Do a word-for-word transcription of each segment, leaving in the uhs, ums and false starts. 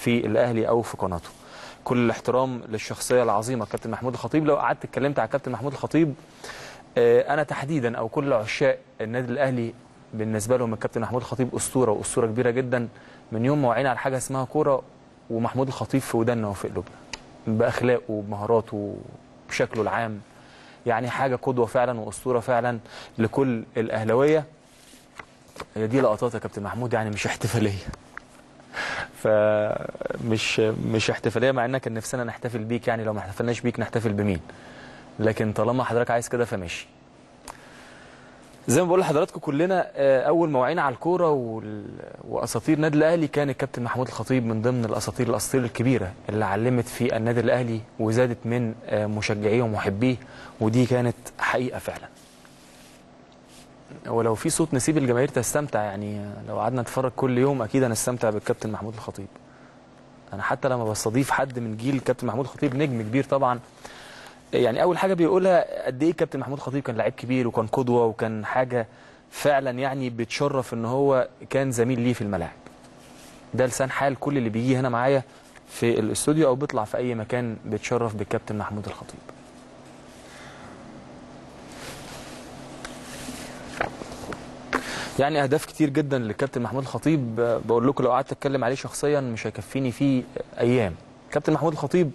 في الاهلي او في قناته. كل الاحترام للشخصيه العظيمه كابتن محمود الخطيب. لو قعدت اتكلمت على كابتن محمود الخطيب انا تحديدا او كل عشاق النادي الاهلي بالنسبه لهم الكابتن محمود الخطيب اسطوره واسطوره كبيره جدا، من يوم ما وعينا على حاجه اسمها كوره ومحمود الخطيب في ودنا وفي قلوبنا باخلاقه وبمهاراته وبشكله العام. يعني حاجه قدوه فعلا واسطوره فعلا لكل الاهلاويه. هي دي لقطات يا كابتن محمود، يعني مش احتفاليه. فمش مش احتفاليه، مع اننا كان نفسنا نحتفل بيك، يعني لو ما احتفلناش بيك نحتفل بمين؟ لكن طالما حضرتك عايز كده فماشي. زي ما بقول لحضراتكم كلنا اول ما وعينا على الكوره واساطير النادي الاهلي كان الكابتن محمود الخطيب من ضمن الاساطير الاساطير الكبيره اللي علمت في النادي الاهلي وزادت من مشجعيه ومحبيه، ودي كانت حقيقه فعلا. ولو في صوت نسيب الجماهير تستمتع، يعني لو قعدنا نتفرج كل يوم اكيد هنستمتع بالكابتن محمود الخطيب. انا حتى لما بستضيف حد من جيل الكابتن محمود الخطيب نجم كبير طبعا، يعني اول حاجه بيقولها قد ايه كابتن محمود الخطيب كان لعيب كبير وكان قدوه وكان حاجه فعلا يعني بتشرف ان هو كان زميل ليه في الملاعب. ده لسان حال كل اللي بيجي هنا معايا في الاستوديو او بيطلع في اي مكان بيتشرف بالكابتن محمود الخطيب. يعني اهداف كتير جدا للكابتن محمود الخطيب، بقول لكم لو قعدت اتكلم عليه شخصيا مش هيكفيني فيه ايام. كابتن محمود الخطيب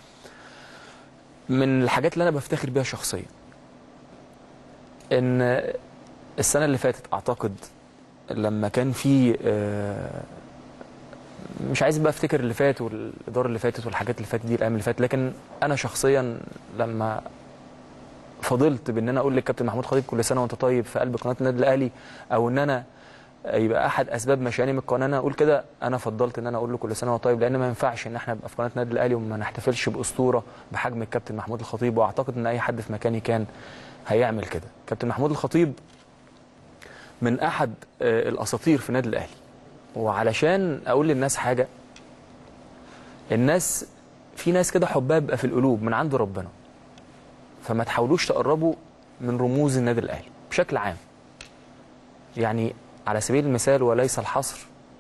من الحاجات اللي انا بفتخر بيها شخصيا ان السنه اللي فاتت اعتقد لما كان في مش عايز بقى افتكر اللي فات والاداره اللي فاتت والحاجات اللي فاتت دي الايام اللي فاتت، لكن انا شخصيا لما فضلت بان انا اقول للكابتن محمود الخطيب كل سنه وانت طيب في قلب قناه النادي الاهلي، او ان انا يبقى احد اسباب مشياني من القناه انا اقول كده، انا فضلت ان انا اقول له كل سنه وانت طيب، لان ما ينفعش ان احنا نبقى في قناه النادي الاهلي وما نحتفلش باسطوره بحجم الكابتن محمود الخطيب، واعتقد ان اي حد في مكاني كان هيعمل كده. كابتن محمود الخطيب من احد الاساطير في النادي الاهلي. وعلشان اقول للناس حاجه، الناس في ناس كده حبها بيبقى في القلوب من عند ربنا، فما تحاولوش تقربوا من رموز النادي الاهلي بشكل عام. يعني على سبيل المثال وليس الحصر،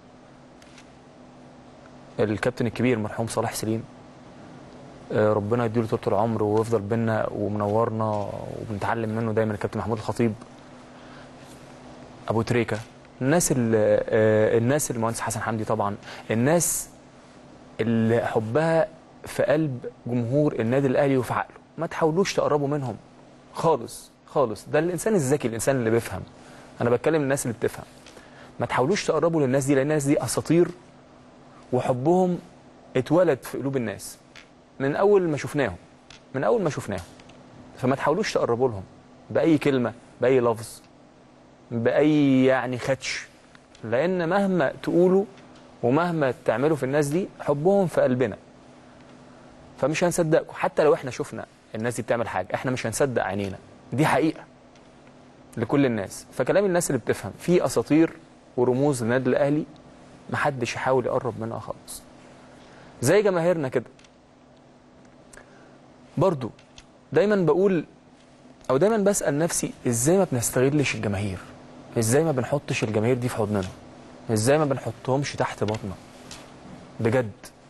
الكابتن الكبير مرحوم صلاح سليم، ربنا يديله طول العمر ويفضل بينا ومنورنا وبنتعلم منه دايما الكابتن محمود الخطيب. ابو تريكه، الناس اللي الناس المهندس حسن حمدي طبعا، الناس اللي حبها في قلب جمهور النادي الاهلي وفي عقله، ما تحاولوش تقربوا منهم خالص خالص. ده الانسان الذكي، الانسان اللي بيفهم. انا بتكلم الناس اللي بتفهم. ما تحاولوش تقربوا للناس دي، لان الناس دي اساطير وحبهم اتولد في قلوب الناس من اول ما شفناهم من اول ما شفناهم فما تحاولوش تقربوا لهم باي كلمه، باي لفظ، باي يعني خدش، لان مهما تقولوا ومهما تعملوا في الناس دي حبهم في قلبنا، فمش هنصدقكم. حتى لو احنا شفنا الناس دي بتعمل حاجه احنا مش هنصدق عينينا، دي حقيقه لكل الناس. فكلام الناس اللي بتفهم، في اساطير ورموز النادي الاهلي محدش يحاول يقرب منها خالص. زي جماهيرنا كده برضو، دايما بقول او دايما بسأل نفسي ازاي ما بنستغلش الجماهير، ازاي ما بنحطش الجماهير دي في حضننا، ازاي ما بنحطهمش تحت بطننا بجد.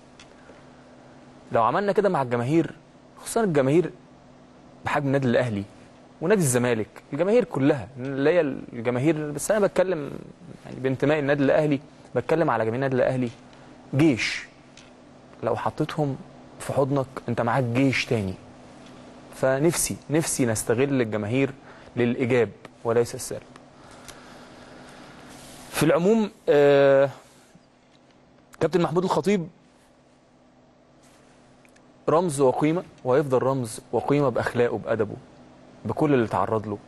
لو عملنا كده مع الجماهير، خصوصا الجماهير بحجم النادي الاهلي ونادي الزمالك، الجماهير كلها اللي هي الجماهير، بس انا بتكلم يعني بانتماء النادي الاهلي، بتكلم على جماهير النادي الاهلي جيش. لو حطيتهم في حضنك انت معاك جيش تاني. فنفسي نفسي نستغل الجماهير للايجاب وليس السلب. في العموم آه كابتن محمود الخطيب رمز وقيمه، وهيفضل رمز وقيمه باخلاقه بادبه بكل اللي تعرض له.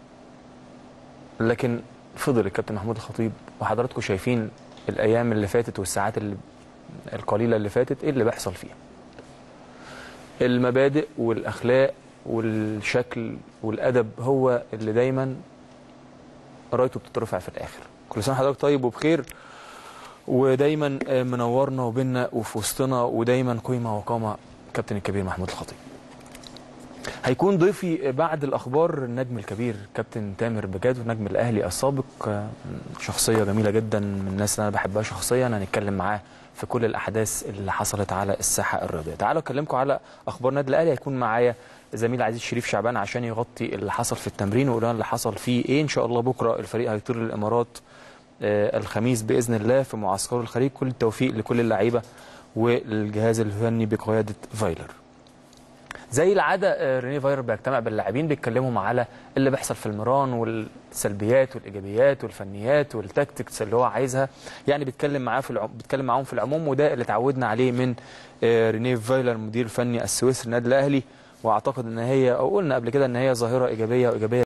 لكن فضل الكابتن محمود الخطيب، وحضراتكم شايفين الايام اللي فاتت والساعات اللي القليله اللي فاتت ايه اللي بيحصل فيها. المبادئ والاخلاق والشكل والادب هو اللي دايما رايته بتترفع في الاخر. كل سنه حضرتك طيب وبخير، ودايما منورنا وبيننا وفي وسطنا، ودايما قيمه وقامه كابتن الكبير محمود الخطيب. هيكون ضيفي بعد الاخبار النجم الكبير كابتن تامر بجاد، نجم الاهلي السابق، شخصيه جميله جدا من الناس اللي انا بحبها شخصيا. هنتكلم معاه في كل الاحداث اللي حصلت على الساحه الرياضيه. تعالوا اكلمكم على اخبار النادي الاهلي. هيكون معايا زميل عزيز شريف شعبان عشان يغطي اللي حصل في التمرين ويقول لنا اللي حصل فيه ايه. ان شاء الله بكره الفريق هيطير للامارات الخميس باذن الله في معسكر الخليج. كل التوفيق لكل اللعيبه والجهاز الفني بقياده فايلر. زي العاده رينيه فايلر بيجتمع باللاعبين بيتكلموا على اللي بيحصل في المران والسلبيات والايجابيات والفنيات والتكتكس اللي هو عايزها، يعني بيتكلم معاه في العم... بيتكلم معاهم في العموم، وده اللي اتعودنا عليه من رينيه فايلر مدير فني السويسري النادي الاهلي. واعتقد ان هي او قلنا قبل كده ان هي ظاهره ايجابيه وايجابيه